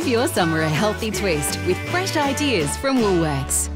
Give your summer a healthy twist with fresh ideas from Woolworths.